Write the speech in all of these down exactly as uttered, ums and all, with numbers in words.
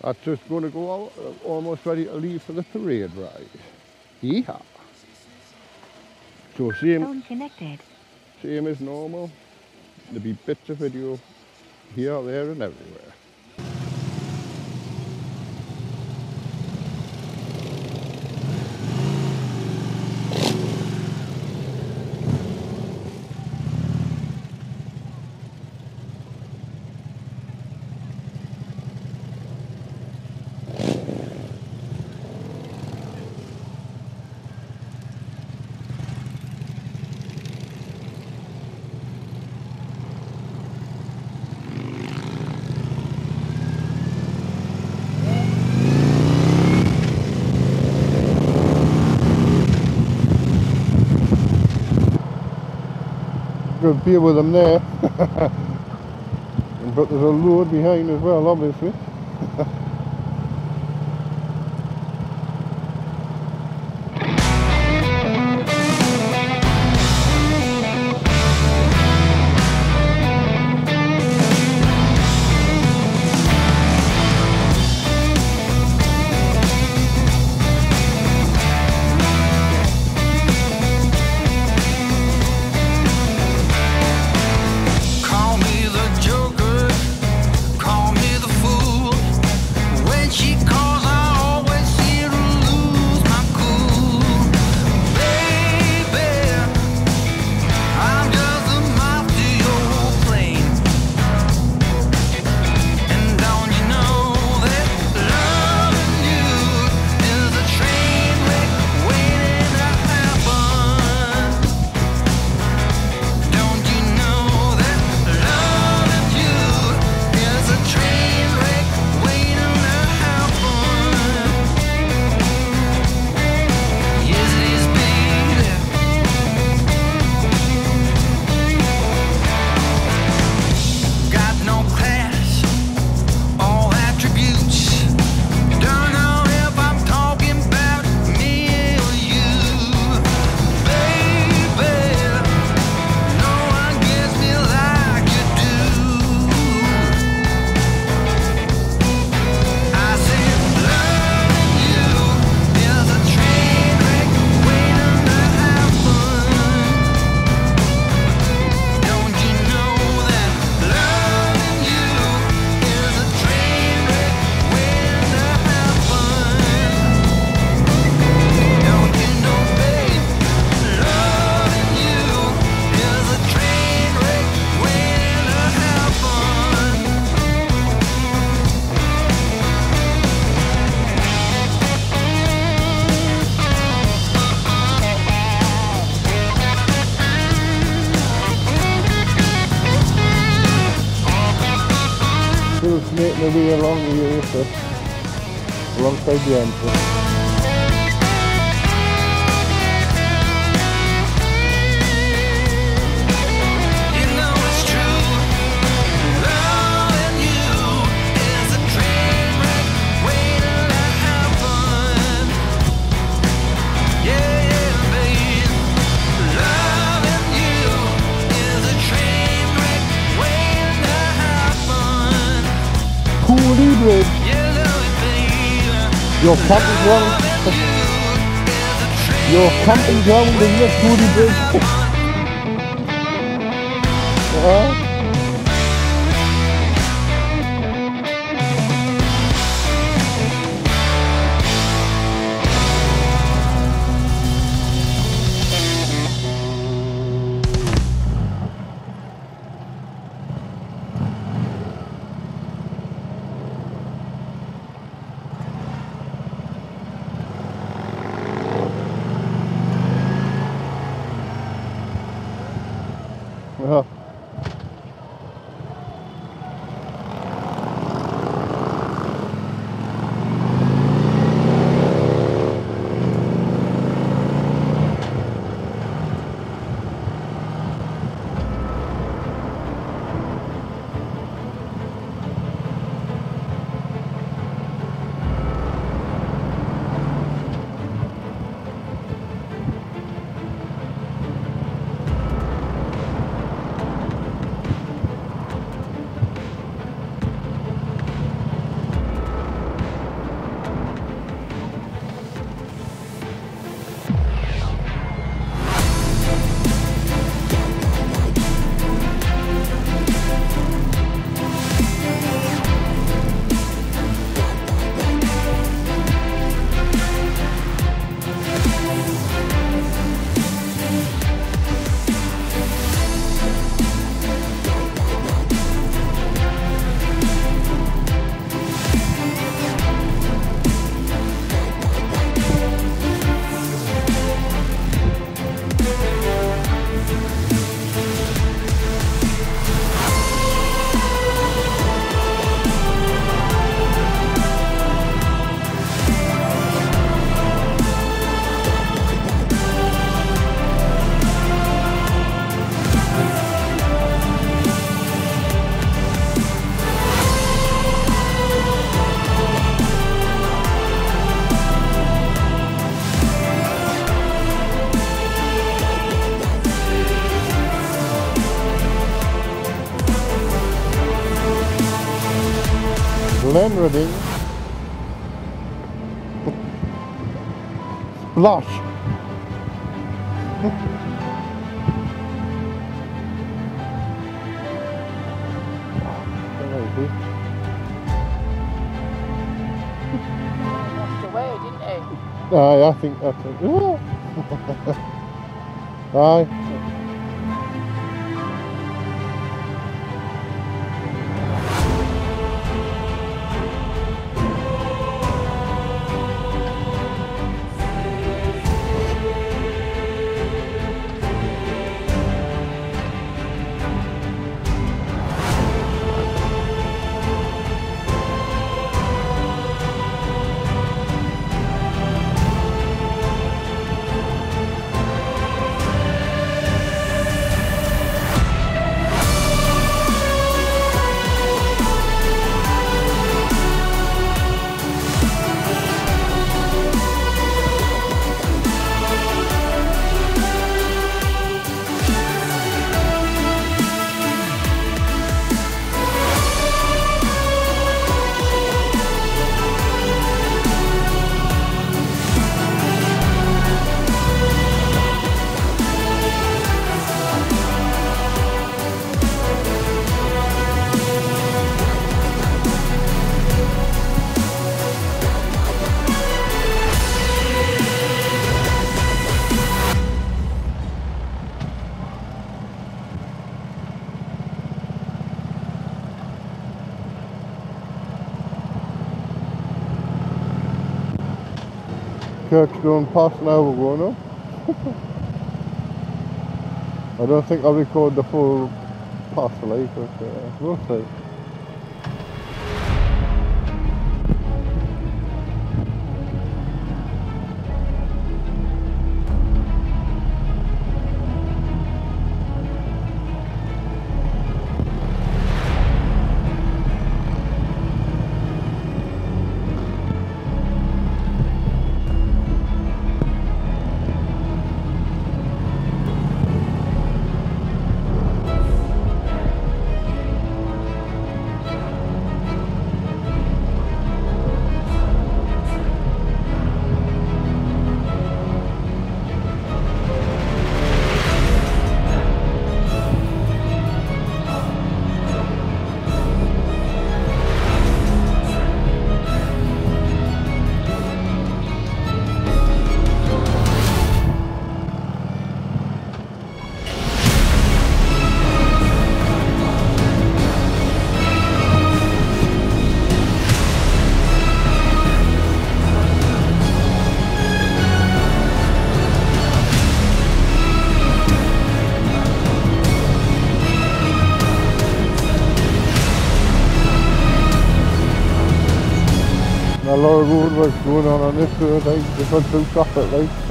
That's just going to go out, uh, almost ready to leave for the parade ride. Yeehaw! So same, Phone connected. same as normal. There'll be bits of video here, there and everywhere. Good view with them there. But there's a load behind as well, obviously. Still making their way along the area, so alongside the entrance. Bridge. Your camping ground. Your camping ground is the Cooley Bridge. uh-huh. Uh-huh. Glen Reading. Splash. Washed away, didn't it? Aye, I think that's it. Aye. Kirkstone Pass now we're going up. I don't think I'll record the full pass like, but uh, we'll see. A lot of road work going on on this road, like different two traffic lights.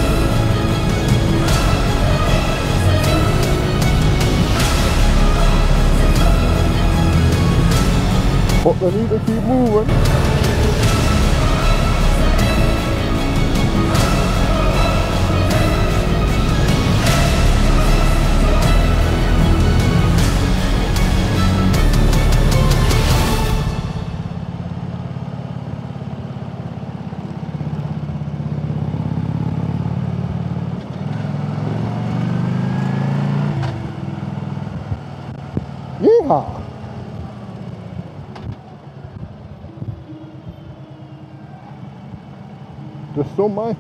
But they need to keep moving. Yeehaw! Just so much.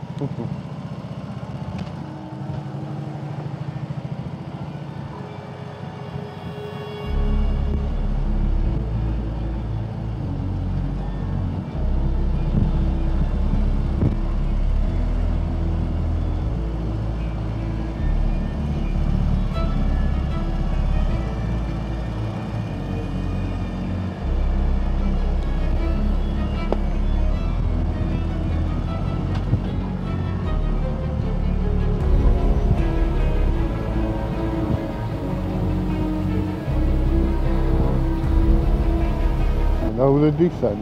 Now the descent.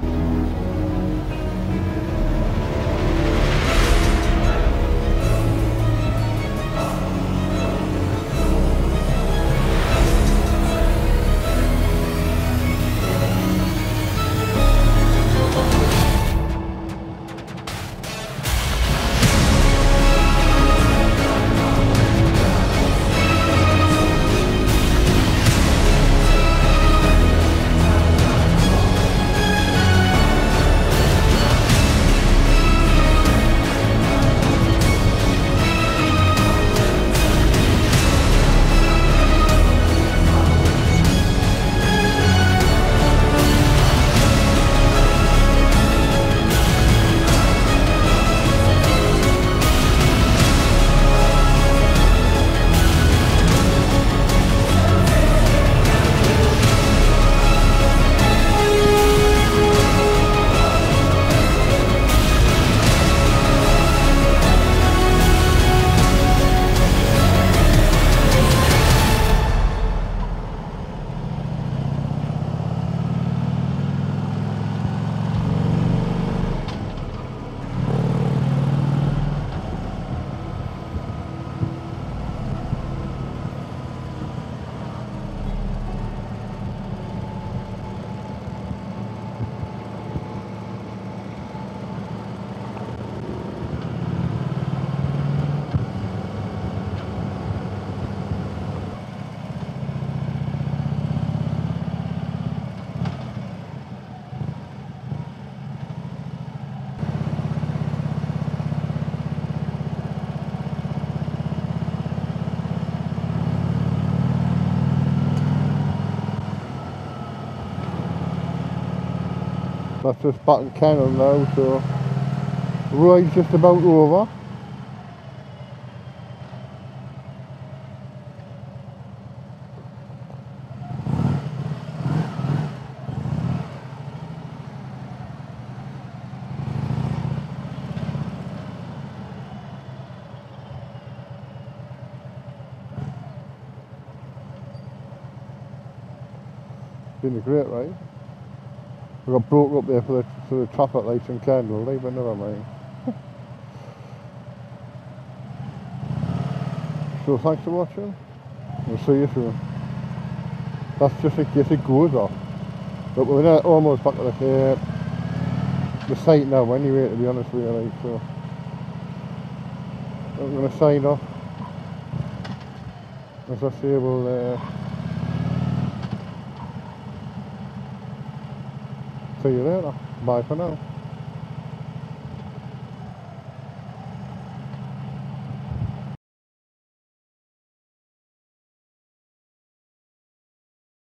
That's just back in Kennel now, so the ride's just about over. Been a great ride. We got broke up there for the, for the traffic lights and candle light, but never mind. So thanks for watching. We'll see you soon. That's just in case it goes off. But we're not almost back at the, uh, the site now anyway, to be honest with you, like, so I'm going to sign off. As I say, we'll uh, see you later. Bye for now.